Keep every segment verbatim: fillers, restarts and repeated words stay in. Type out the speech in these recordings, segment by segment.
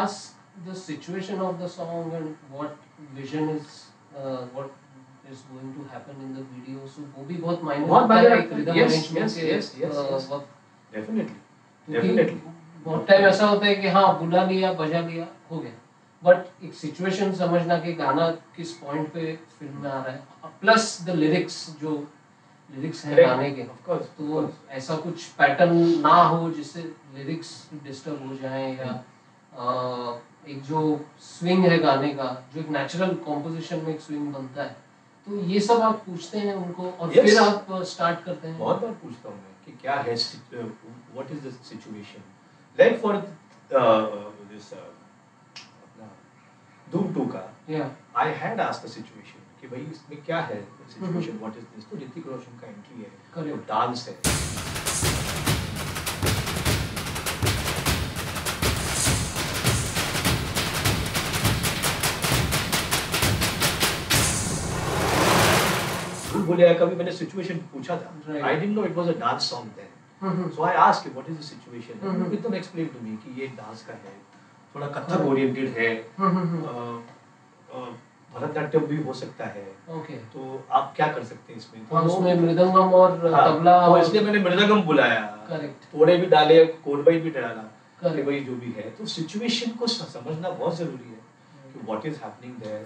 ask the situation of the song and what vision is uh, what is going to happen in the video, so वो भी बहुत मायने बहुत रखता है मायने एक रखता है। rhythm Yes, arrangement yes, के yes, yes, uh, yes. वक्त, Definitely, क्योंकि definitely. बहुत टाइम ऐसा होता है कि हाँ बुला लिया बजा लिया हो गया, बट एक सिचुएशन समझना कि गाना किस पॉइंट पे फिल्म में आ रहा है, प्लस द लिरिक्स जो लिरिक्स है गाने के, of course, तो of course. ऐसा कुछ पैटर्न ना हो जिससे लिरिक्स डिस्टर्ब हो जाए, या आ, एक जो स्विंग है गाने का, जो एक नेचुरल कॉम्पोजिशन में एक स्विंग बनता है, तो ये सब आप पूछते हैं उनको और Yes. फिर आप स्टार्ट करते हैं? बहुत बार पूछता हूँ मैं कि क्या है, what is the situation, like for this अपना धूम टू का, I had asked the situation कि भाई इसमें क्या है सिचुएशन, व्हाट इज दिस, तो ऋतिक रोशन का एंट्री है, तो डांस है, बोले कभी मैंने सिचुएशन पूछा था, I didn't know it was a dance song then, so I asked what is the situation, एकदम एक्सप्लेन टू मी कि ये डांस का है, थोड़ा कथक ओरिएंटेड है, भरतनाट्यम भी हो सकता है, ओके, तो आप क्या कर सकते हैं इसमें, तो उसमें मृदंगम और तबला, तो इसलिए मैंने मृदंगम बुलाया, करेक्ट, थोड़े भी डाले, कोरबाई भी डाला, कि भाई जो भी है, तो सिचुएशन को समझना बहुत जरूरी है कि what is happening there.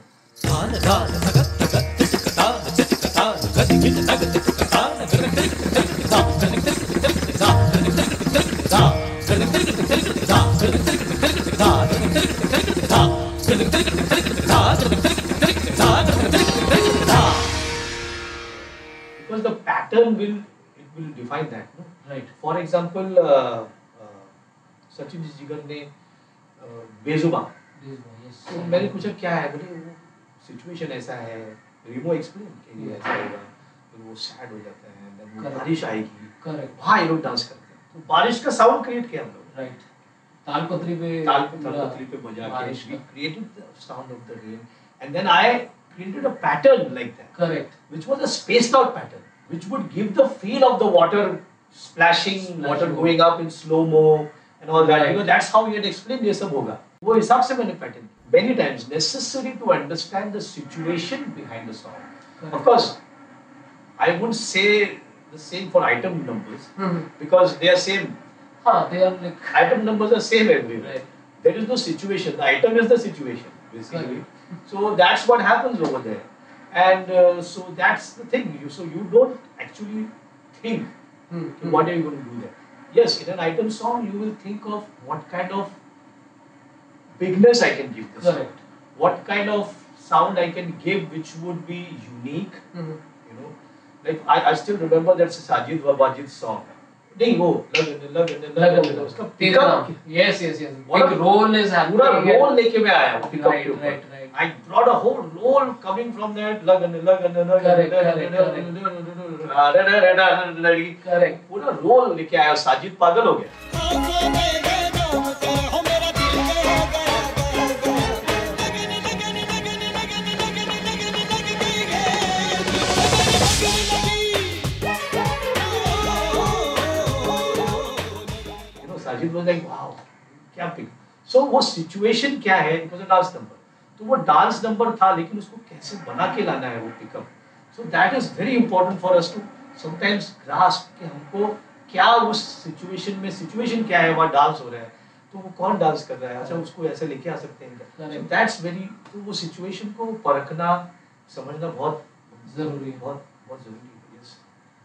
Because the pattern will it will define that, no? Right. For example, uh, uh, Sachin Jigar ने uh, बेजुबा, yes. तो मैंने पूछा क्या है, बोले वो सिचुएशन ऐसा है, रिमो एक्सप्लेन कि ये ऐसा होगा, फिर वो सैड हो जाता है, then वो बारिश आएगी, करेक्ट, वहाँ ये लोग डांस करते हैं, तो बारिश का साउंड क्रिएट किया हम लोग, राइट, तालपत्री पे ताल तालपत्री पे बजा के we created the sound of the rain, and then I created a pattern like that, correct, which was a spaced out pattern, which would give the feel of the water splashing, Splashing. water going up in slow mo and all that, right. Because that's how he had explained ये सब होगा, वो हिसाब से मैंने pattern, many times necessary to understand the situation behind the song, correct. Of course I wouldn't say the same for item numbers, mm-hmm. because they are same. Huh, they are like item numbers are same everywhere. Right. There is no situation. The item is the situation, basically. Right. So that's what happens over there, and uh, so that's the thing. You so you don't actually think mm-hmm. what are you going to do there. Yes, in an item song you will think of what kind of bigness I can give this. Correct. Song. What kind of sound I can give which would be unique. Mm-hmm. You know, like I, I still remember that Sajid Wabajit song. नहीं वो लगन लगन लगन उसका pickup, yes yes yes, big roll is happening, पूरा roll लेके मैं आया हूं पिकअप के ऊपर, I brought a whole roll coming from that लगन लगन लगन, करेक्ट, पूरा रोल लेके आया, साजिद पागल हो गया। साजिद वाज लाइक वाओ क्या पिक, सो वो सिचुएशन क्या है, it was a dance number, तो वो डांस नंबर था लेकिन उसको कैसे बना के लाना है वो pickup, so that is very important for us to sometimes grasp कि हमको क्या उस सिचुएशन में, सिचुएशन क्या है, वहाँ डांस हो रहा है तो वो कौन डांस कर रहा है, अच्छा उसको ऐसे लेके आ सकते हैं क्या, सो दैट्स वेरी, तो वो सिचुएशन को परखना समझना बहुत जरूरी है, बहुत बहुत जरूरी है। यस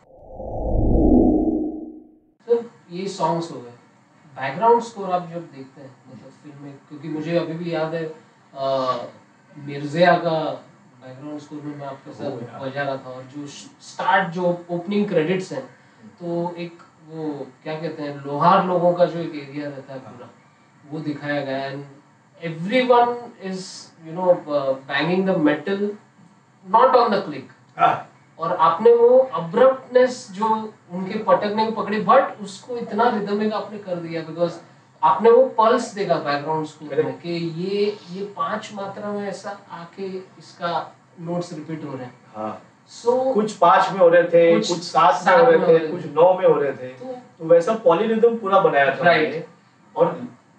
सर, ये सॉन्ग्स हो गए, बैकग्राउंड स्कोर आप जब देखते हैं मतलब फिल्म में, क्योंकि मुझे अभी भी याद है मिर्ज़िया का बैकग्राउंड स्कोर में मैं आपके साथ बजा रहा था, और जो स्टार्ट जो ओपनिंग क्रेडिट्स हैं तो एक वो क्या कहते हैं लोहार लोगों का जो एक एरिया रहता है पूरा वो दिखाया गया, and everyone is you know banging the metal not on the click, और आपने वो अब्रप्टनेस जो उनके पटकने को पकड़ी, बट उसको इतना रिदमिक आपने कर दिया बिकॉज आपने वो पल्स देखा बैकग्राउंड स्कोर में कि ये ये पांच मात्रा में ऐसा आके इसका नोट्स रिपीट हो रहे हैं। हाँ। So, कुछ पांच में हो रहे थे, कुछ, कुछ सात में हो रहे थे, कुछ नौ में हो रहे थे, तो, तो वैसा पॉलीरिदम पूरा बनाया था right. और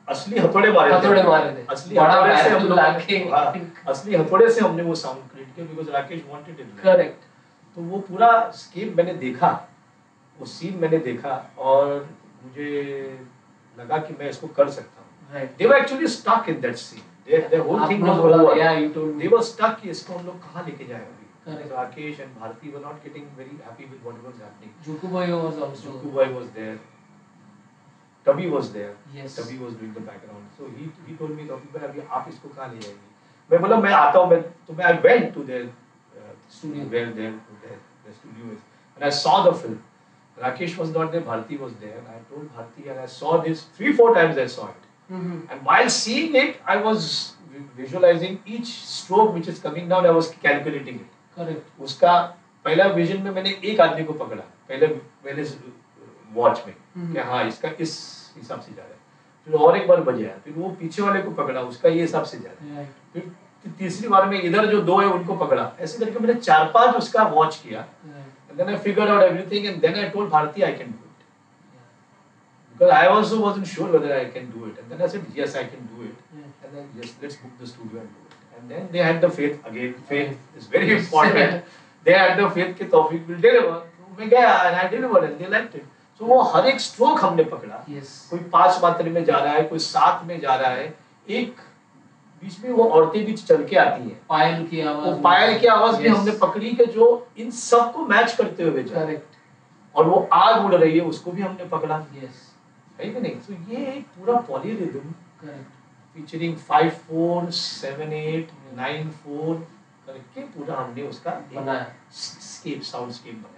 असली हथौड़े मारे हथौड़े मारे थे, असली हथौड़े से हम लोग, हाँ, असली हथौड़े से हमने वो साउंड क्रिएट किया because Rakesh wanted it. Correct. तो वो पूरा स्केप मैंने देखा, वो सीन मैंने देखा और मुझे लगा कि मैं इसको कर सकता हूँ। Right. They were actually stuck in that scene. Their their whole thing was बोला, over. yeah, you told me. They were stuck कि इसको हम लोग कहाँ लेके जाए अभी। Correct. Rakesh and Bharti were not getting very happy with what was happening. Juku Bhai was also. Juku Bhai was there. Tubby was there. Yes. Tubby was doing the background. So he he told me, Tawfiq bhai अभी आप इसको कहाँ ले जाएंगे? मैं बोला मैं आता हूँ, मैं तो मैं I went to their uh, studio where their their their studio is and I saw the film. Rakesh was not there, Bharti was there. And I told Bharti and I saw this three four times. I saw it. Mm-hmm. And while seeing it, I was visualizing each stroke which is coming down. I was calculating it. Correct. उसका पहला vision में मैंने एक आदमी को पकड़ा पहले पहले वॉच में mm-hmm. कि हाँ इसका इस हिसाब से जा रहा है, फिर और एक बार बजाया, फिर वो पीछे वाले को पकड़ा उसका ये हिसाब से जा रहा है, फिर तीसरी बार में इधर जो दो है उनको पकड़ा, ऐसे करके मैंने चार पांच उसका वॉच किया and then I figured out everything and then I told Bharti I can do it because I also wasn't sure whether I can do it and then I said yes I can do it and then yes let's book the studio and do it and then they had the faith again. Faith is very important. They had the faith कि Tawfiq will deliver. मैं गया and I delivered and they liked it. So वो हर एक stroke हमने पकड़ा. Yes. कोई पांच मात्रे में जा रहा है, कोई सात में जा रहा है, एक बीच में वो औरतें भी चल के आती हैं, पायल की आवाज, वो पायल की आवाज भी हमने पकड़ी कि जो इन सब को मैच करते हुए जा रहा है और वो आग उड़ रही है उसको भी हमने पकड़ा। यस, है कि नहीं? तो ये एक पूरा polyrhythm featuring five four seven eight nine four करके पूरा हमने उसका बनाया, स्केप साउंड स्केप बनाया।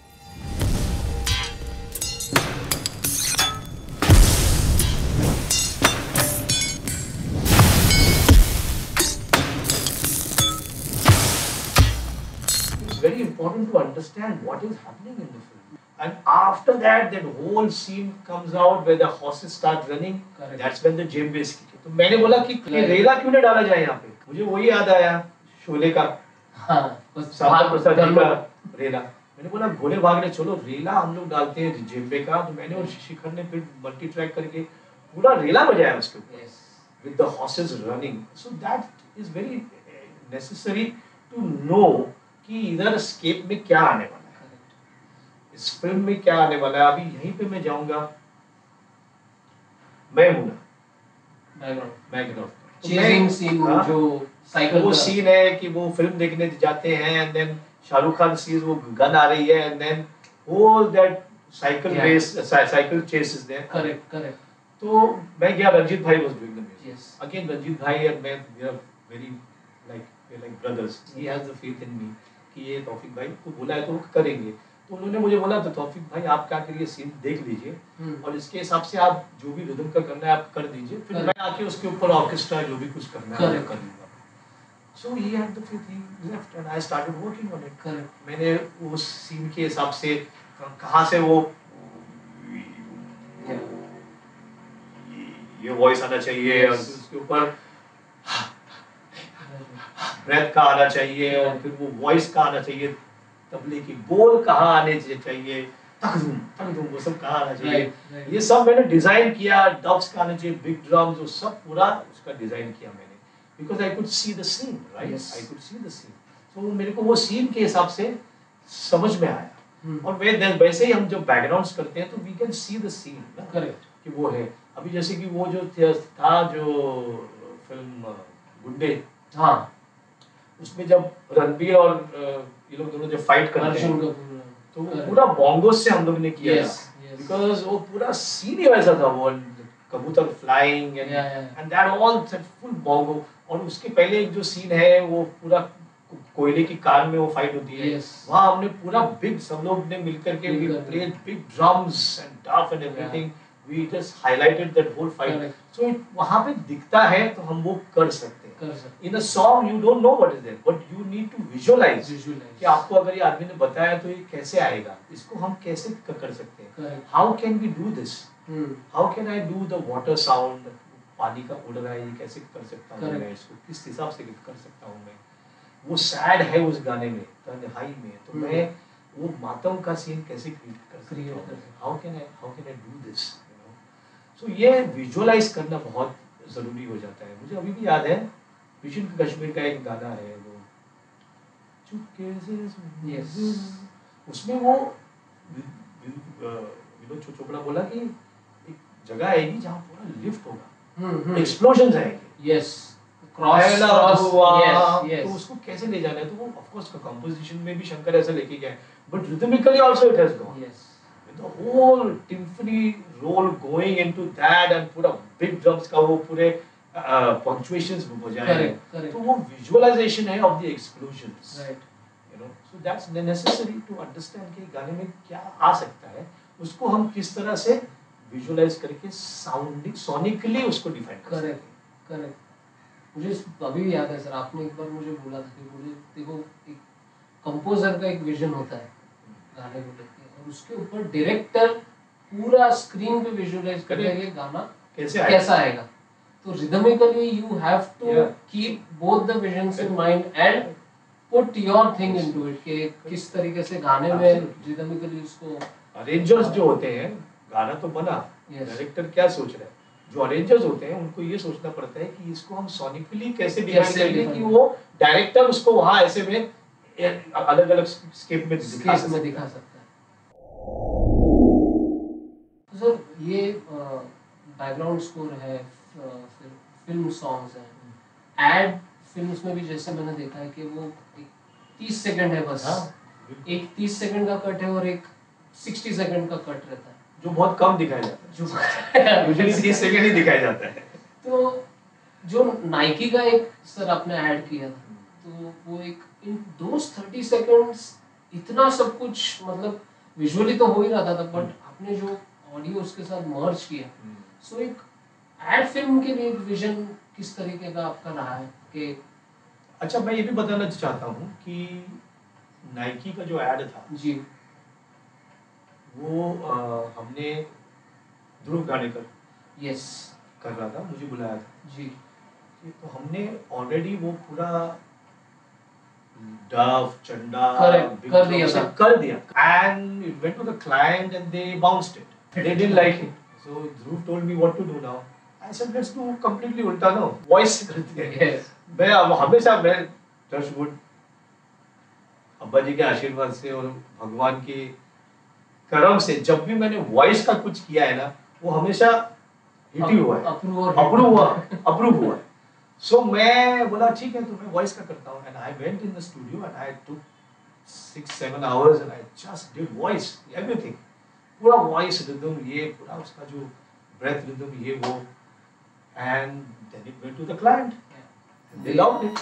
Very important to understand what is happening in the film. And after that, that whole scene comes out where the horses start running. Correct. That's when the djembe is kicking. तो मैंने बोला कि रेला क्यों नहीं डाला जाए यहाँ पे? मुझे वही याद आया शोले का, हाँ, सामंत प्रसाद जी का रेला। मैंने बोला घोड़े भाग रहे, चलो रेला हम लोग डालते हैं djembe का। तो मैंने और शिखर ने फिर मल्टी ट्रैक करके पूरा रेला बजाया उसके ऊपर, with the horses running. So that is very necessary to know कि इधर स्केप में क्या आने वाला है, इस फिल्म में क्या आने वाला है। अभी यहीं पे मैं जाऊंगा, मैं हूं ना बैकग्राउंड चेजिंग सीन, जो साइकिल वो सीन है कि वो फिल्म देखने जाते हैं and then Shahrukh Khan sees वो गन आ रही है and then whole that cycle race cycle chase is there. Correct correct. तो मैं गया, रंजीत भाई was doing the music again, Ranjit भाई एंड मैं we are very like we like brothers, he has the faith in me कि ये तौफीक भाई को बोला है तो वो करेंगे। तो उन्होंने मुझे बोला तो तौफीक भाई आप क्या करिए, सीन देख लीजिए और इसके हिसाब से आप जो भी रिदम का करना है आप कर दीजिए, फिर मैं आके उसके ऊपर ऑर्केस्ट्रा जो भी कुछ करना है कर लूंगा। So he had the faith, he left and I started working on it. Correct. मैंने उस सीन के हिसाब से कहां से वो ये वॉइस आना चाहिए और उसके ऊपर ब्रेथ का आना चाहिए और फिर वो वॉइस का आना चाहिए, तबले की बोल कहाँ आने चाहिए, तकदुम तकदुम वो सब कहाँ आना चाहिए, right, right. ये सब मैंने डिजाइन किया, डब्स का आना चाहिए, बिग ड्रम्स, वो सब पूरा उसका डिजाइन किया मैंने, because I could see the scene, right, I could see the scene. तो मेरे को वो सीन के हिसाब से समझ में आया। hmm. और वे वैसे ही हम जब बैकग्राउंड्स करते हैं तो we can see the scene, correct, कि वो है। अभी जैसे कि वो जो था जो फिल्म गुड्डे, हाँ, उसमें जब रणबीर और ये लोग दोनों जब फाइट करते हैं तो वो पूरा बॉन्गोस से हम लोग ने किया था, बिकॉज वो पूरा सीन ही वैसा था, वो कबूतर flying and and that all full bongo. और उसके पहले एक जो सीन है वो पूरा कोयले की कार में वो फाइट होती है, वहाँ हमने पूरा बिग सब लोग ने मिलकर के we played big drums and daf and everything, we just highlighted that whole fight. So वहाँ पे दिखता है तो हम वो कर सकते हैं। In a song you don't know what is there, but you need to visualize. Visualize. कि आपको अगर ये आदमी ने बताया तो ये कैसे आएगा, इसको हम कैसे कर सकते हैं, Correct. How can we do this? Hmm. How can I do the water sound? पानी का उड़ रहा है, ये कैसे कर सकता हूँ मैं, इसको किस हिसाब से कर सकता हूँ मैं। वो सैड है उस गाने में, तन्हाई में, तो hmm. मैं वो मातम का सीन कैसे क्रिएट कर सकता हूँ, How can I How can I do this? सो ये विजुअलाइज करना बहुत ज़रूरी हो जाता है। मुझे अभी भी याद है मिशन कश्मीर का एक गाना है वो चुपके से Yes. उसमें वो विनोद चोपड़ा बोला कि एक जगह आएगी जहाँ पूरा लिफ्ट होगा, एक्सप्लोजन आएंगे, यस क्रॉस क्रॉस यस तो उसको कैसे ले जाना है, तो वो ऑफ कोर्स कंपोजिशन में भी शंकर ऐसा लेके गया है, but rhythmically also it has gone yes the whole symphony roll going into that and पूरा big drums का वो पूरे punctuations बजाए हैं, तो वो visualization है of the explosions, right, you know, so that's necessary to understand कि गाने में क्या आ सकता है, उसको हम किस तरह से visualize करके sounding sonically उसको define कर सकते हैं। करेक्ट करेक्ट मुझे अभी भी याद है सर, आपने एक बार मुझे बोला था कि मुझे देखो एक कंपोजर का एक विजन होता है गाने को लेके, और उसके ऊपर डायरेक्टर पूरा स्क्रीन पे विजुअलाइज करता है ये गाना कैसे कैसा आएगा, तो rhythmically you have to keep both the visions in mind and put your thing into it कि किस तरीके से गाने में रिदमिकली उसको अरेंजर्स जो होते हैं, गाना तो बना, डायरेक्टर क्या सोच रहा है, जो अरेंजर्स होते हैं उनको ये सोचना पड़ता है कि इसको हम सोनिकली कैसे डिफाइन करेंगे कि वो डायरेक्टर उसको वहां ऐसे में अलग अलग स्केप में दिखा में दिखा सकता है। तो सर ये बैकग्राउंड स्कोर है, फिर फिल्म सॉन्ग्स हैं, एड फिल्म्स में भी जैसे मैंने देखा है कि वो तीस सेकंड है बस, एक तीस सेकंड का कट है और एक साठ सेकंड का कट रहता है, जो बहुत कम दिखाया जाता है, जो यूजुअली तीस सेकंड ही दिखाया जाता है। तो जो नाइकी का एक सर आपने ऐड किया था, तो वो एक इन दोस थर्टी सेकंड्स इतना सब कुछ मतलब विजुअली तो हो ही रहा था, बट आपने जो ऑडियो उसके साथ मर्ज किया, सो एक एड फिल्म के लिए विजन किस तरीके का आपका रहा है कि अच्छा मैं ये भी बताना चाहता हूँ कि नाइकी का जो ऐड था जी वो आ, हमने ध्रुव गानेकर यस कर रहा था, मुझे बुलाया था जी, तो हमने ऑलरेडी वो पूरा डव चंडा कर दिया था कर दिया and it went to the client and they bounced it, they didn't like it, so Dhruv told me what to do now, I said let's do completely उल्टा नो, वॉइस करते हैं। yes. मैं हमेशा मैं टच वुड अब्बा जी के आशीर्वाद से और भगवान के करम से जब भी मैंने वॉइस का कुछ किया है ना वो हमेशा हिट ही हुआ है, अप्रूव हुआ अप्रूव हुआ है। सो मैं बोला ठीक है तो मैं वॉइस का करता हूँ, and I went in the studio and I took six seven hours and I just did voice everything, पूरा वॉइस रिदम ये पूरा उसका जो ब्रेथ रिदम ये वो, and then it went to the client, they loved it.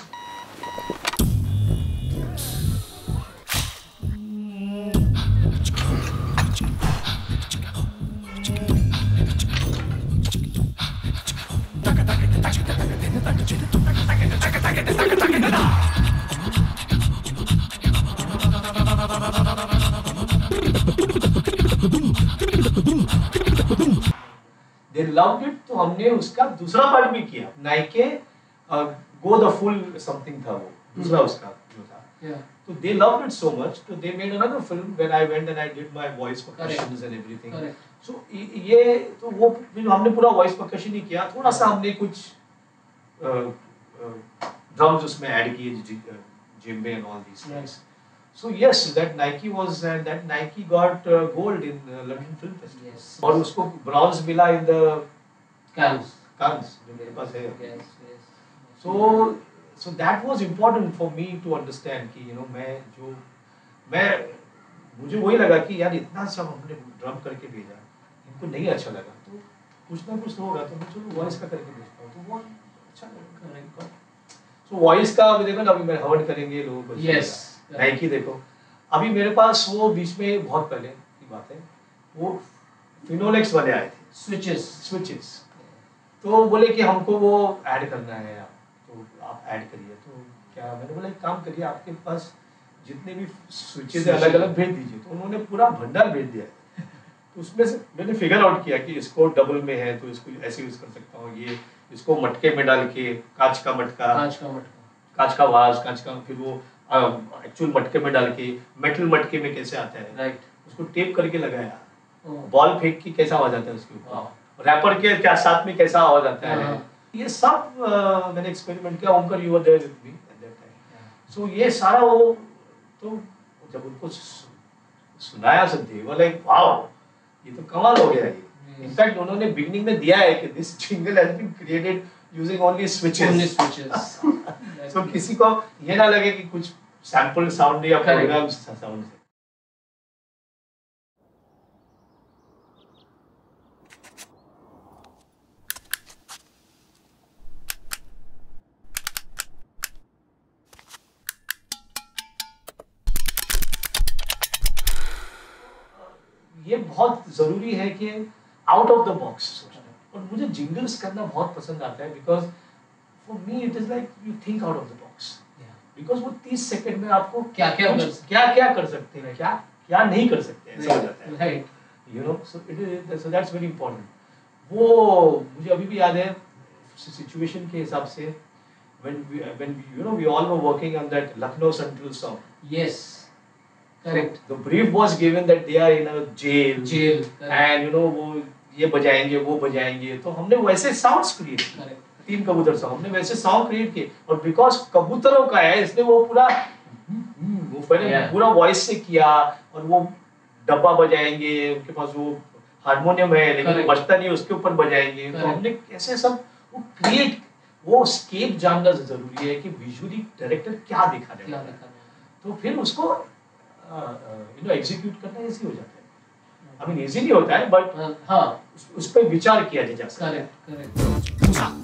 They loved it, तो हमने उसका दूसरा पार्ट भी किया, Nike go the full something था वो दूसरा उसका जो था, yeah. तो they loved it so much, तो they made another film where I went and I did my voice percussions and everything. So ये तो वो फिर हमने पूरा voice percussion ही किया, थोड़ा सा हमने कुछ ड्रम्स उसमें ऐड किए, djembe and all these things. So yes, that Nike was uh, that Nike got uh, gold in uh, London Film Festival. Yes. और उसको bronze मिला in the Cannes. Cannes जो मेरे पास है। Yes, yes. So so that was important for me to understand कि you know मैं जो मैं मुझे वही लगा कि यार इतना सब हमने ड्रम करके भेजा, इनको नहीं अच्छा लगा तो कुछ ना कुछ तो होगा, तो मैं चलो वॉइस का करके भेजता हूँ, तो वो अच्छा लगा। So वॉइस का देखो ना, अभी मैं हर्ड करेंगे लोगों को। Yes. नाइकी देखो अभी मेरे पास वो बीच में बहुत पहले की बात है वो फिनोलेक्स वाले आए थे, स्विचेस स्विचेस तो बोले कि हमको वो ऐड करना है आप, तो आप ऐड करिए, तो क्या मैंने बोला एक काम करिए आपके पास जितने भी स्विचेस अलग अलग भेज दीजिए, तो उन्होंने पूरा भंडार भेज दिया। तो उसमें से मैंने फिगर आउट किया कि इसको डबल में है तो इसको ऐसे यूज कर सकता हूँ, ये इसको मटके में डाल के कांच का मटका कांच का मटका कांच का वाज कांच का फिर वो एक्चुअल मटके में डाल के मेटल मटके में कैसे आता है, राइट, उसको टेप करके लगाया, बॉल फेंक के कैसा आवाज आता है उसके ऊपर, रैपर के क्या साथ में कैसा आवाज आता है, ये सब uh, मैंने एक्सपेरिमेंट किया। Omkar you were there with me at that time. So ये सारा वो तो जब उनको सुनाया सब थे वो लाइक वाओ ये तो कमाल हो गया। ये इनफैक्ट उन्होंने बिगनिंग में दिया है कि this jingle has been created using only switches, only switches. So किसी को ये ना लगे कि कुछ सैंपल साउंड या प्रोग्राम साउंड है। ये बहुत जरूरी है कि आउट ऑफ द बॉक्स सोचना। और मुझे जिंगल्स करना बहुत पसंद आता है because for me it is like you think out of the box, because वो तीस सेकंड में आपको क्या क्या क्या क्या कर सकते हैं, क्या क्या नहीं कर सकते हैं, ऐसा हो जाता है, right? You know, so it is, so that's very important. वो मुझे अभी भी याद है सिचुएशन के हिसाब से when we when we, you know we all were working on that Lucknow Central song. Yes, correct. So the brief was given that they are in a jail, jail and you know वो ये बजाएंगे वो बजाएंगे, तो हमने वैसे sounds create किए, तीन कबूतर सॉन्ग हमने वैसे सॉन्ग क्रिएट किए। और बिकॉज कबूतरों का है इसलिए वो पूरा वो पहले yeah. पूरा वॉइस से किया। और वो डब्बा बजाएंगे, उनके पास वो हारमोनियम है लेकिन वो बजता नहीं, उसके ऊपर बजाएंगे। तो हमने कैसे सब वो क्रिएट, वो स्केप जानना जरूरी है कि विजुअली डायरेक्टर क्या दिखाने वाला है, तो फिर उसको यू नो एग्जीक्यूट करना इजी हो जाता है। आई मीन इजी नहीं होता है बट हाँ उस, उस पर विचार किया जा सकता है। Correct correct.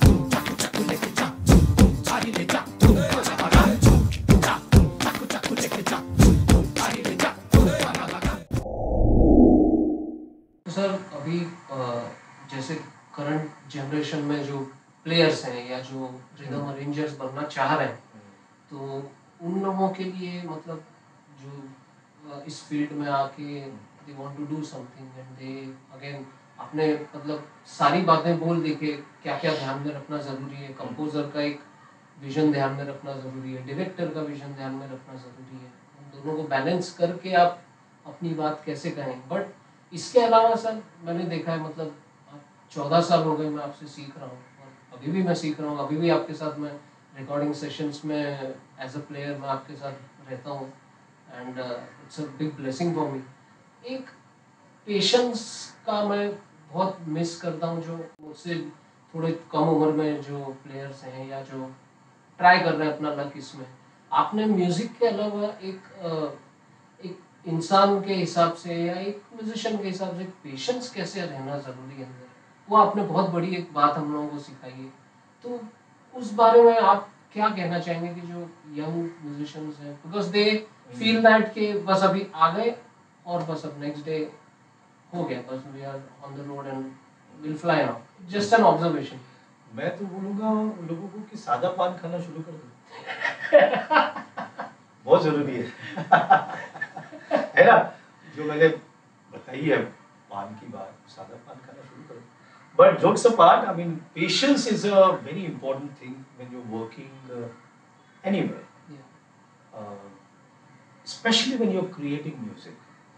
तो सर अभी जैसे करंट जनरेशन में जो प्लेयर्स हैं या जो रिदम अरेंजर्स बनना चाह रहे हैं, तो उन लोगों के लिए मतलब जो इस फील्ड में आके they want to do something and they again अपने मतलब सारी बातें बोल दे के क्या क्या ध्यान में रखना ज़रूरी है। कंपोजर का एक विजन ध्यान में रखना ज़रूरी है, डायरेक्टर का विजन ध्यान में रखना ज़रूरी है, उन दोनों को बैलेंस करके आप अपनी बात कैसे कहें। बट इसके अलावा सर मैंने देखा है मतलब चौदह साल हो गए मैं आपसे सीख रहा हूँ, अभी भी मैं सीख रहा हूँ, अभी भी आपके साथ मैं रिकॉर्डिंग सेशंस में एज अ प्लेयर मैं आपके साथ रहता हूँ and it's a big blessing for me. एक पेशेंस का मैं बहुत मिस करता हूँ जो मुझसे थोड़े कम उम्र में जो प्लेयर्स हैं या जो ट्राई कर रहे हैं अपना लक इसमें। आपने म्यूज़िक के अलावा एक एक इंसान के हिसाब से या एक म्यूजिशियन के हिसाब से पेशेंस कैसे रहना ज़रूरी है अंदर, वो आपने बहुत बड़ी एक बात हम लोगों को सिखाई है। तो उस बारे में आप क्या कहना चाहेंगे कि जो यंग म्यूजिशियंस हैं, बिकॉज दे फील दैट कि बस अभी आ गए और बस अब नेक्स्ट डे हो गया, बस we are on the road and will fly now, just an observation. मैं तो बोलूँगा उन लोगों को कि सादा पान खाना शुरू कर दो बहुत जरूरी है है ना, जो मैंने बताई है पान की बात, सादा पान खाना शुरू करो। But jokes apart, I mean, patience is a very important thing when you're working uh, anywhere. Yeah. Uh, especially when you're creating music.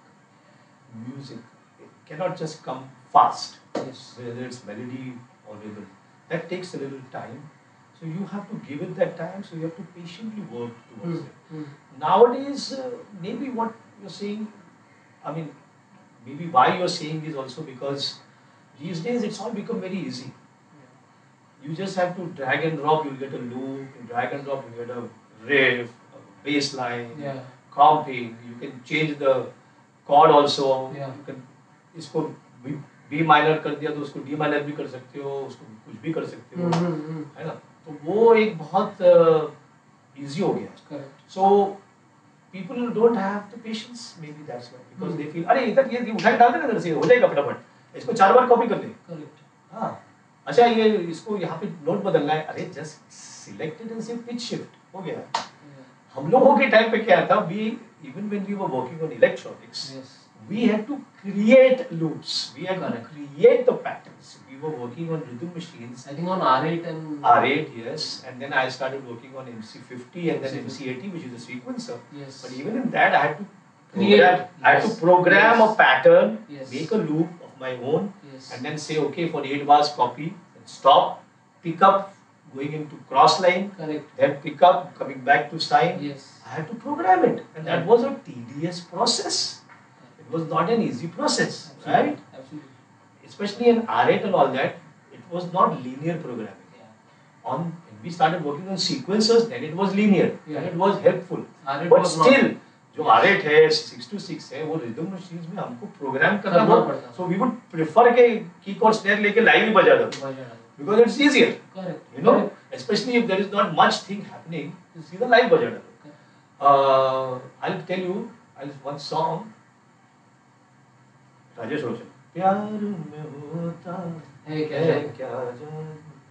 Music it cannot just come fast. Yes. Whether it's melody or rhythm, that takes a little time. So you have to give it that time. So you have to patiently work towards mm. it. Mm. Nowadays, uh, maybe what you're saying, I mean, maybe why you're saying is also because these days it's all become very easy. Yeah. You just have to drag and drop, you'll get a loop, you drag and drop, you'll get a riff, a bass line, yeah. comping, you can change the chord also. Yeah. You can इसको B, B minor कर दिया तो उसको D minor भी कर सकते हो, उसको कुछ भी कर सकते हो, mm-hmm. है ना, तो वो एक बहुत uh, easy हो गया। Correct. So people don't have the patience, maybe that's why, because mm. they feel अरे इधर ये उठा के डाल देना इधर से हो जाएगा फटाफट, इसको चार बार कॉपी कर ले। करेक्ट। हाँ अच्छा ये इसको यहाँ पे नोट बदलना है, अरे जस्ट सिलेक्टेड एंड से पिच शिफ्ट हो गया। yeah. हम लोगों के टाइम पे क्या था, we even when we were working on electronics we had to create loops, we had Correct. to create the patterns. We were working on rhythm machines, I think on R eight and R eight, yes, and then I started working on M C fifty and then M C eighty, which is a sequencer. Yes. But even in that I had to program. I had to Yes. program Yes. a pattern, Yes. make a loop of my own, Yes. and then say, okay, for eight bars, copy, and stop, pick up, going into cross line, Correct. then pick up, coming back to sign. Yes. I had to program it, and that was a tedious process. It was not an easy process, Absolutely. right? Absolutely. Especially in R eight and all that, it was not linear programming. Yeah. On when we started working on sequencers, then it was linear, Yeah. and it was helpful. R eight But was not. still, जो Yes. R eight है, six to six है, वो rhythm machines में हमको program करना करना बहुत पड़ता था। So we would prefer के kick और snare लेके live ही बजा दो, बजा डालो। because it's easier. Correct. You know, Correct. especially if there is not much thing happening, you see the live बजा डालो. Uh, I'll tell you, I'll one song. Rajesh रोशन. प्यार में होता है क्या है जादू? क्या जादू.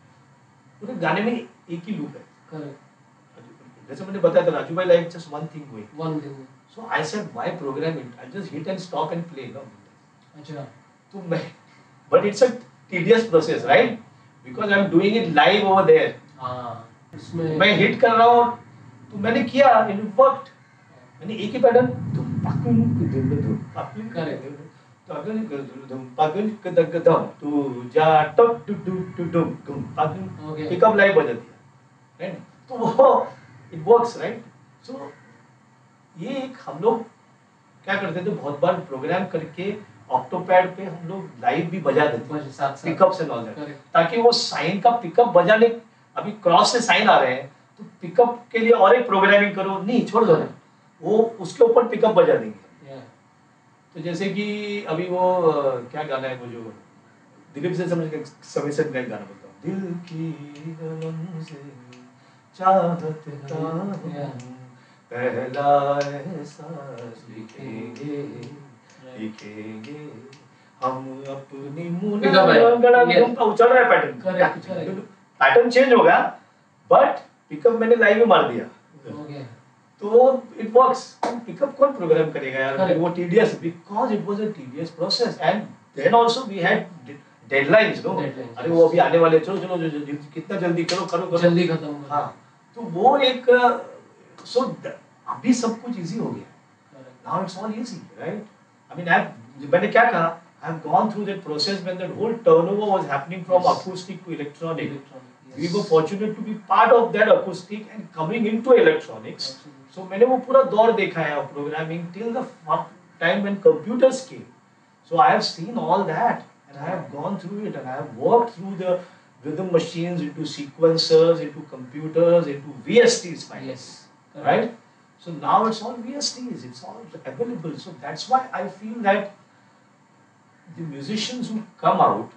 पूरे गाने में एक ही लूप है. Correct. जैसे मैंने बताया था, राजू भाई like just one thing going. One thing. So I said, why program it? I'll just hit and stop and play. No. अच्छा. तो मैं, but it's a tedious process, right? Because I'm doing it live over there. हाँ. इसमें मैं hit कर रहा हूँ, तो मैंने किया, it worked. मैंने एक ही पैटर्न, धुम पकुन धुम धुम पकुन Correct. तो अगर धुम पकुन कदक धम तू जा टक टू टू टू डुम धुम पकुन Okay. पिकअप लाइव बजा दिया, right? तो वो it works, right? So ये एक हम लोग क्या करते थे, बहुत बार प्रोग्राम करके ऑक्टोपैड पे हम लोग लाइव भी बजा देते बज- साथ साथ। पिकअप से नॉलेज, Correct. ताकि वो साइन का पिकअप बजाने, अभी क्रॉस से साइन आ रहे हैं तो पिकअप के लिए और एक प्रोग्रामिंग करो, नहीं छोड़ दो, वो उसके ऊपर पिकअप बजा देंगे. Yeah. तो जैसे कि अभी वो अ, क्या गाना है वो जो दिलीप से समझ के समय से मैं गाना बोलता हूँ, दिल की गलन से चाहत का हूँ, Yeah. पहला एहसास लिखेंगे लिखेंगे हम अपनी Pickup है. Yes. चल रहा है pattern, Correct, correct. Pattern change होगा बट पिकअप मैंने लाइव में मार दिया. Okay. तो इट वर्क्स. पिकअप कौन प्रोग्राम करेगा यार, Correct. वो tedious, because it was a tedious process and then also we had deadlines. No, Deadlines, अरे वो अभी आने वाले, चलो चलो जो- जो- जो- कितना जल्दी करो करो करो जल्दी खत्म हो. हाँ, तो वो एक सो अभी सब कुछ इजी हो गया. Correct. Now it's all easy, right? I mean I मैंने क्या कहा, I have gone through that process when that whole turnover was happening from Yes. acoustic to electronic. Electronic. We Yes. were fortunate to be part of that acoustic and coming into electronics. Absolutely. So मैंने वो पूरा दौर देखा है programming till the time when computers came. So I have seen all that and I have gone through it and I have worked through the rhythm machines into sequencers, into computers, into V S Ts finally. Yes. Correct. Right? So now it's all V S Ts, it's all available. So that's why I feel that the musicians who come out,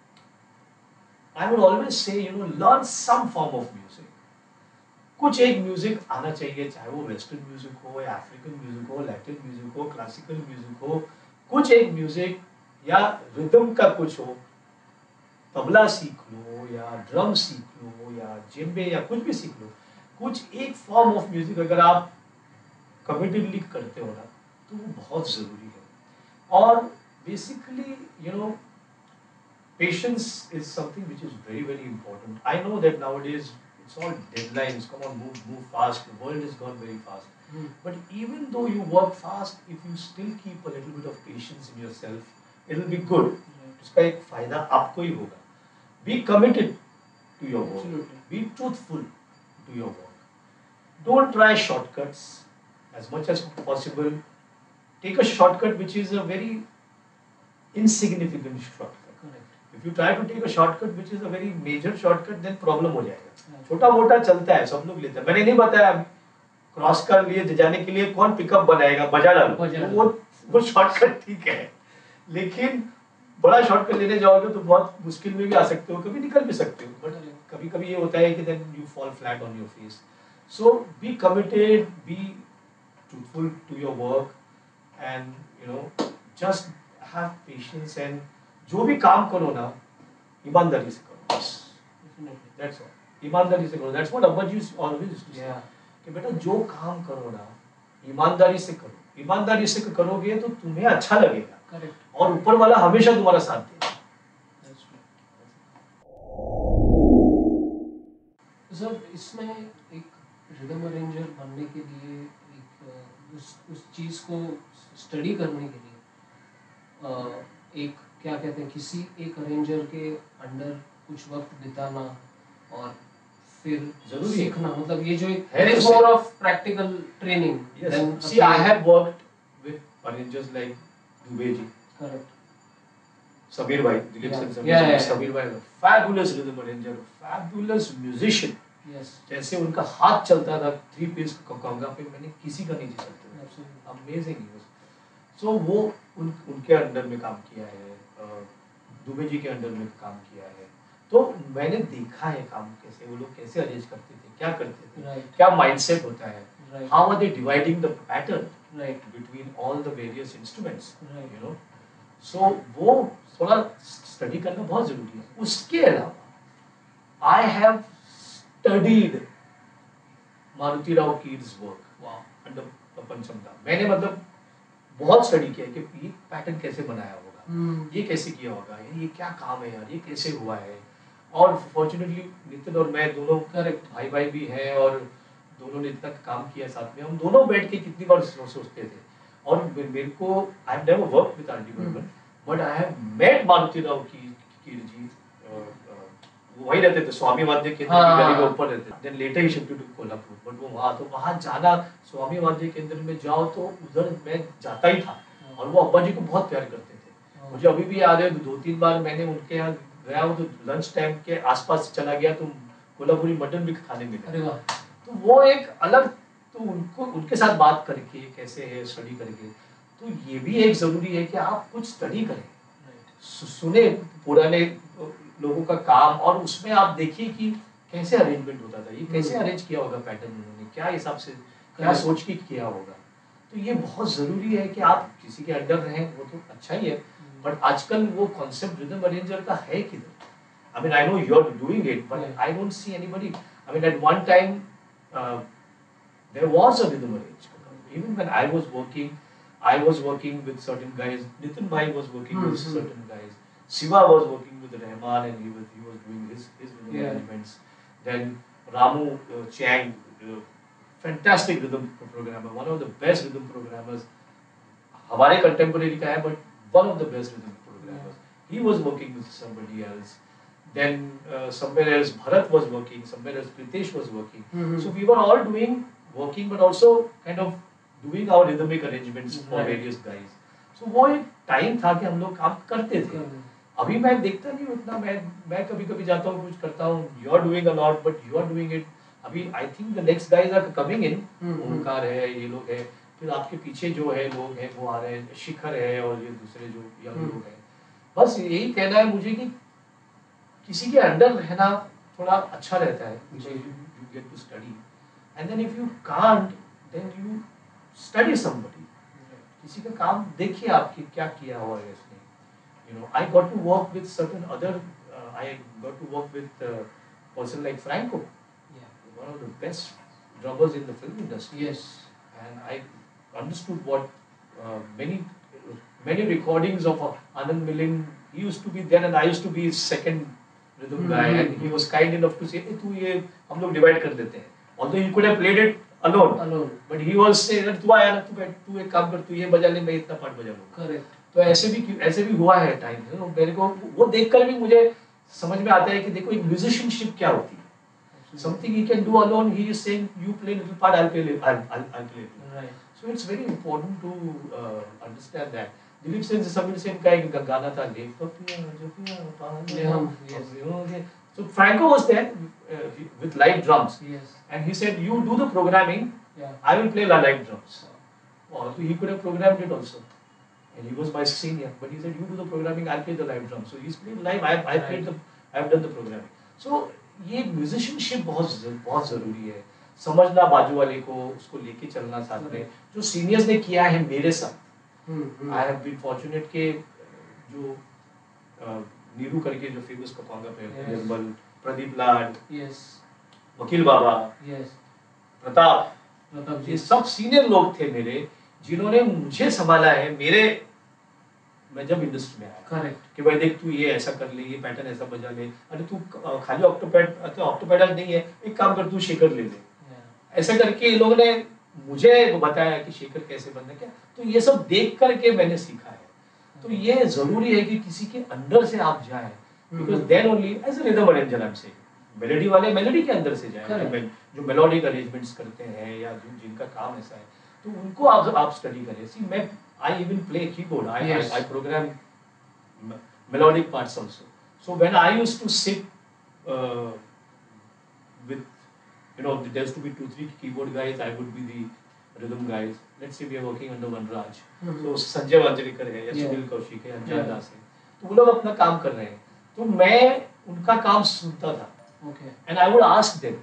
I would always say, you know, learn some form of music. कुछ एक music आना चाहिए, चाहे वो western music हो या African music हो, Latin music हो, क्लासिकल म्यूजिक हो, कुछ एक म्यूजिक या रिदम का कुछ हो, तबला सीख लो या ड्रम सीख लो या जेम्बे या कुछ भी सीख लो, कुछ एक फॉर्म ऑफ म्यूजिक अगर आप कमिटेडली करते हो ना तो वो बहुत ज़रूरी है. और basically you know patience is something which is very very important. I know that nowadays it's all deadlines, come on, move move fast, the world has gone very fast. Hmm. But even though you work fast, if you still keep a little bit of patience in yourself, it'll be good. उसका एक फायदा आपको ही होगा. Be committed to your work. Absolutely. Be truthful to your work. Don't try shortcuts as much as possible. Take a shortcut which is a very insignificant shortcut. Correct. If you try to take a shortcut which is a very major shortcut, then problem हो जाएगा. Right. छोटा मोटा चलता है, सब लोग लेते हैं. मैंने नहीं बताया क्रॉस कर लिए जाने के लिए कौन पिकअप बनाएगा, बजा डालो. बजा डालो. वो वो शॉर्टकट ठीक है, लेकिन बड़ा शॉर्टकट लेने जाओगे तो बहुत मुश्किल में भी आ सकते हो, कभी निकल भी सकते हो. बट कभी कभी ये होता है कि then you fall flat on your face. So be committed, be truthful to your work, and you know just have patience and जो भी काम करो ना ईमानदारी से करो. बस. Definitely. That's all. ईमानदारी से करो. That's what Abba ji always used to say. Yeah. कि बेटा जो काम करो ना ईमानदारी से करो. ईमानदारी से करोगे तो तुम्हें अच्छा लगेगा Correct. और ऊपर वाला हमेशा तुम्हारा साथ देगा. That's right. तो सर इसमें एक रिदम अरेंजर बनने के लिए एक उस उस चीज़ को स्टडी करने के लिए uh, एक क्या कहते हैं किसी एक अरेंजर के अंडर कुछ वक्त बिताना और फिर जरूरी सीखना, मतलब ये जो है is more of practical training. Yes, see I have worked with arrangers like Dubey ji, correct, Samir bhai, Dilip Yeah. Singh Samir, Yeah, yeah, yeah. Samir bhai, fabulous rhythm arranger, fabulous musician. Yes, जैसे उनका हाथ चलता था three piece कंगा पे, मैंने किसी का नहीं जी सकते, एब्सोल्युटली, अमेजिंग। सो वो उन उनके अंडर में काम किया है, अ, दुबे जी के अंडर में काम किया है, तो मैंने देखा है काम कैसे वो लोग कैसे अरेंज करते थे, क्या करते थे, राइट, क्या माइंडसेट होता है, right, how are they dividing the pattern right, between all the various instruments, right, you know. So वो थोड़ा स्टडी करना बहुत जरूरी है। उसके अलावा I have studied Maruti Rao Keer's work, वाह, अंडर पंचमदा। मैंने मतलब बहुत स्टडी किया है कि ये पैटर्न कैसे बनाया होगा, हम्म, ये कैसे किया होगा, ये क्या काम है यार, ये कैसे हुआ है। और फॉर्चुनेटली नितिन और मैं दोनों करेक्ट, भाई भाई भी हैं और दोनों ने इतना काम किया साथ में, हम दोनों बैठ के कितनी बार सोचते थे। और मेरे को I have never worked with R D Burman, but I have met Maruti Rao Keer ji, वो वही रहते थे स्वामी वाद्य केंद्र की गली के ऊपर रहते थे। Then later he shifted to Kolhapur, but वो वहाँ तो वहाँ जाना, स्वामी वाद्य केंद्र में जाओ तो उधर मैं जाता ही था, और वो अब्बा जी को बहुत प्यार करते थे। मुझे अभी भी याद है दो तीन बार मैंने उनके यहाँ गया हूँ तो लंच टाइम के आसपास चला गया तो कोल्हापुरी मटन भी खाने मिला। तो वो एक अलग, तो उनको उनके साथ बात करके कैसे है स्टडी करके, तो ये भी एक जरूरी है कि आप कुछ स्टडी करें, सुने पुराने लोगों का काम, और उसमें आप देखिए कि कैसे अरेंजमेंट होता था, ये कैसे अरेंज किया होगा पैटर्न, उन्होंने क्या हिसाब से क्या सोच के किया होगा। तो ये बहुत जरूरी है कि आप किसी के अंडर रहें, वो तो अच्छा ही है, बट आजकल वो कॉन्सेप्ट रिदम अरेंजर का है किधर। I mean, I know you're doing it, but yeah. I don't see anybody. I mean, at one time, uh, there was a rhythm arranger. Even when I was working, I was working with certain guys. Nitin Bhai was working mm-hmm. with certain guys. Siva was working with Rahman, and he was he was doing his his rhythm yeah. arrangements. Then Ramu uh, Chang, uh, fantastic rhythm programmer, one of the best rhythm programmers. हमारे contemporary का है, but one of the best rhythm programmers. Yeah. He was working with somebody else. Then uh, somewhere else Bharat was working, somewhere else Pritesh was working. Mm-hmm. So we were all doing working, but also kind of doing our rhythmic arrangements right. for various guys. So वो एक time था कि हम लोग काम करते थे। mm-hmm. अभी मैं देखता नहीं हूँ इतना, मैं मैं कभी कभी जाता हूँ कुछ करता हूँ, you are doing a lot, but you are doing it. अभी I think the next guys are coming in. Omkar है, ये लोग है, फिर आपके पीछे जो है लोग हैं वो आ रहे हैं, शिखर है और ये दूसरे जो यंग लोग हैं। बस यही कहना है मुझे कि किसी के अंडर रहना थोड़ा अच्छा रहता है, because you, you get to study, and then if you can't, then you study somebody. किसी का काम देखिए आपकी क्या किया हुआ है इसने. You know, I got to work with certain other. Uh, I got to work with a person like Franco, yeah. one of the best drummers in the film industry. Yes, and I understood what uh, many many recordings of uh, Anand Miling. He used to be there, and I used to be his second rhythm guy, mm-hmm. and he was kind enough to say, "Hey, तू ये हम लोग divide कर देते हैं." Although he could have played it alone, alone, but he was saying, "तू आया ना, तू बैठ, तू एक काम कर, तू ये बजा ले, मैं इतना पार्ट बजा लूँगा." Correct. तो ऐसे भी ऐसे भी हुआ है टाइम, you know, मेरे को वो देखकर भी मुझे समझ में आता है कि देखो एक musicianship क्या होती है. Something he can do alone, he is saying, "You play little part, I'll play, I'll I'll, I'll play." Right. So it's very important to uh, understand that. Dilip Singh Sameer Singh का एक गाना था, ले पपिया जो पिया पानी. So Franco was there uh, with live drums. Yes. And he said, "You do the programming, yeah. I will play live drums." Oh, so he could have programmed it also. And he was my senior, but he said, "You do the programming, I'll play the live drums." So he's played live, I I played the, I've done the programming. So ये musicianship बहुत बहुत जरूरी है. समझना बाजू वाले को, उसको लेके चलना साथ में. जो सीनियर्स ने किया है मेरे साथ, I have been fortunate के जो नीरू करके जो फेमस कपांगा प्लेयर थे, निर्मल, प्रदीप लाड, वकील बाबा, प्रताप, प्रताप ये सब सीनियर लोग थे मेरे, जिन्होंने मुझे संभाला है मेरे मैं जब इंडस्ट्री में आया. करेक्ट. कि भाई देख तू ये ऐसा कर ले, ये पैटर्न ऐसा बजा ले, अरे तू खाली ऑक्टोपैड, अच्छा ऑक्टोपैड नहीं है, एक काम कर तू शेकर ले ले. ऐसा करके ये लोगों ने मुझे बताया कि शेखर कैसे बनना क्या, तो ये सब देख करके मैंने सीखा है। तो ये जरूरी है कि किसी के अंदर से आप जाएं, because then only as a rhythm arranger I am saying, melody वाले मेलोडी के अंदर से जाएं, जो मेलोडिक अरेंजमेंट्स करते हैं या जो जिनका काम ऐसा है, तो उनको आप आप स्टडी करें। सी मैं I even play keyboard, I I program melodic parts also. So when I used to sit uh, with, you know, there used to be two, three keyboard guys, I would be the rhythm guys. Let's say we are working under one Raj. Mm-hmm. So Sanjay Vanjalikar है या सुनील कौशिक है, अंजन दास है, तो वो लोग अपना काम कर रहे हैं, तो मैं उनका काम सुनता था. Okay. And I would ask them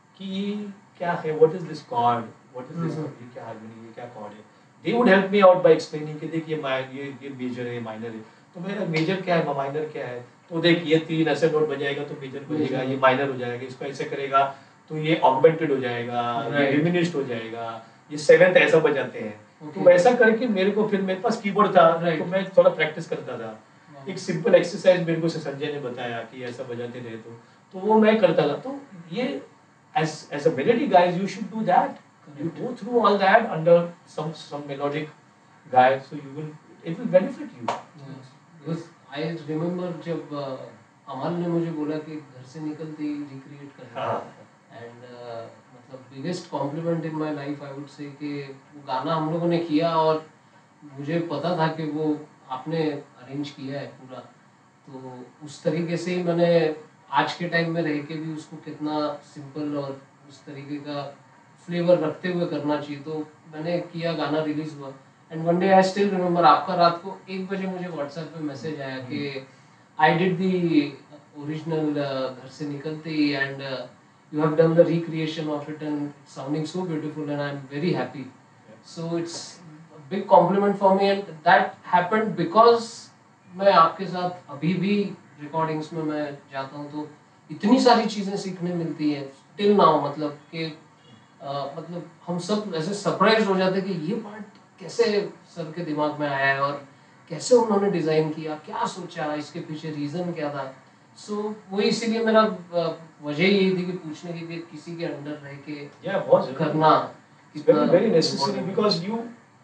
कि क्या है, what is this chord, what is this, ये क्या harmony, ये क्या chord है. They would help me out by explaining कि देख ये ये ये major है, minor है. तो मेरा मेजर क्या है, माइनर क्या है, तो देख ये तीन ऐसे नोट बजाएगा तो मेजर बजेगा, ये माइनर हो जाएगा, इसको ऐसे करेगा तो ये ऑगमेंटेड हो जाएगा, ये डिमिनिश्ड हो जाएगा, ये सेवेंथ ऐसा बजाते हैं. okay. तो वैसा करके मेरे को, फिर मेरे पास कीबोर्ड था, right. तो मैं थोड़ा प्रैक्टिस करता था. wow. एक सिंपल एक्सरसाइज मेरे को संजय ने बताया कि ऐसा बजाते रहे, तो तो वो मैं करता था. तो ये as as a melody guys you should do that. You go through all that under some some melodic guy, so you will, it will benefit you. yes. Because I remember जब अमन ने मुझे बोला कि घर से निकलते ही रिक्रिएट करना, एंड मतलब biggest compliment in my life I would say कि वो गाना हम लोगों ने किया और मुझे पता था कि वो आपने अरेंज किया है पूरा, तो उस तरीके से ही मैंने आज के टाइम में रह के भी उसको कितना सिंपल और उस तरीके का फ्लेवर रखते हुए करना चाहिए, तो मैंने किया, गाना रिलीज हुआ. And one day I still remember, आपका रात को एक बजे मुझे व्हाट्सएप पे मैसेज आया कि आई डिड दी ओरिजिनल घर से निकलते ही, and you have done the recreation of it and sounding so beautiful and I am very happy. So it's big compliment for me, and that happened because मैं आपके साथ अभी भी recordings में मैं जाता हूँ तो इतनी सारी चीज़ें सीखने मिलती है टिल नाउ. मतलब कि uh, मतलब हम सब ऐसे सरप्राइज हो जाते कि ये पार्ट कैसे सर के दिमाग में आया है और कैसे उन्होंने डिजाइन किया, क्या सोचा, इसके पीछे रीजन क्या था. सो so, वही इसीलिए मेरा वजह यही थी कि पूछने की कि किसी के अंडर रह के yeah, बहुत करना कितना very necessary because you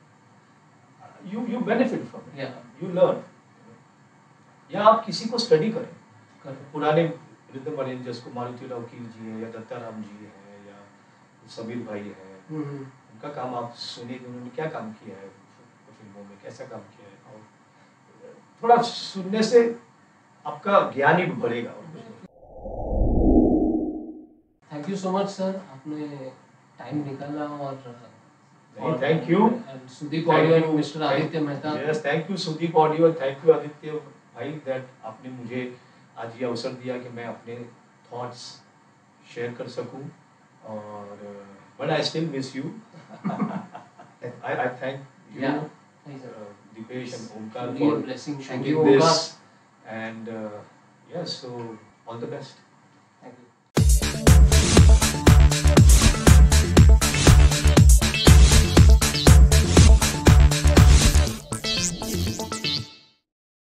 you you benefit from it. yeah. You learn. या आप किसी को स्टडी करें, करें. पुराने रिदम अरेंजर्स को, मारुति राव कील जी है या दत्ताराम जी है या सबीर भाई है, उनका काम आप सुनिए कि उन्होंने क्या काम किया है फिल्मों में, कैसा काम किया है, और थोड़ा सुनने से आपका ज्ञान ही बढ़ेगा. Thank you so much sir, आपने टाइम निकाला. और thank you Sudeep audio and mister Aditya Mehta. Yes, thank you Sudeep audio, thank you Aditya भाई दैट आपने मुझे आज ये अवसर दिया कि मैं अपने थॉट्स शेयर कर सकूं. और but I still miss you. I I thank you, yeah. uh, Dipesh and Omkar for blessing. shooting this, and uh, yes, so all the best. Thank you.